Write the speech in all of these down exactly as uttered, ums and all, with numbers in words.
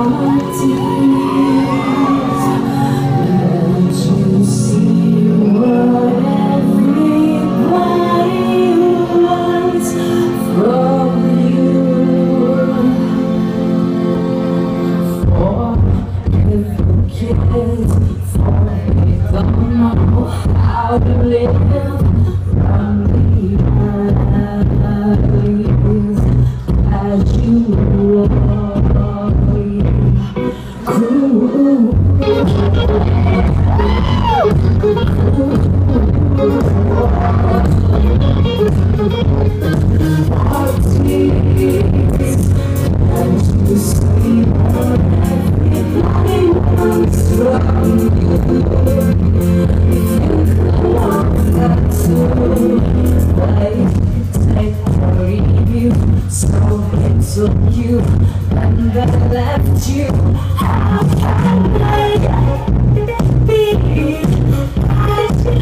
How to live from the eyes as you walk cruel. Our tears and you see what everybody wants from you. So it took you and then left you. How can I be as you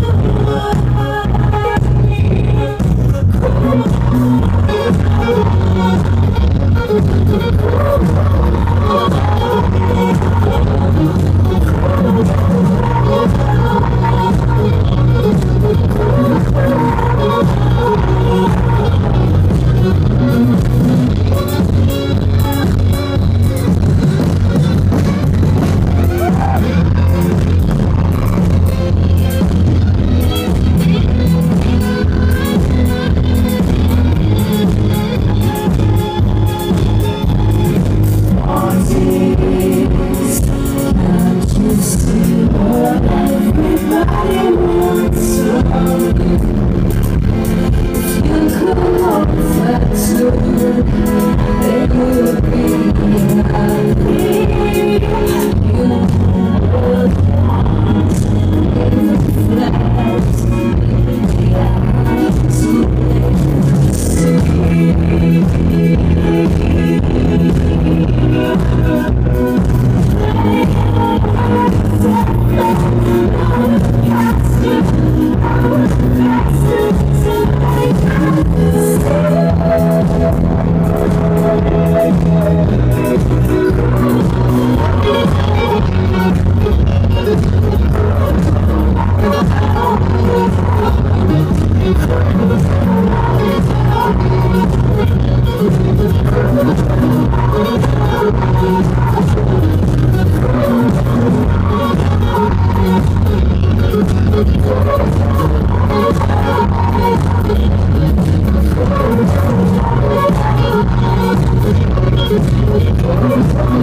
We'll be right back.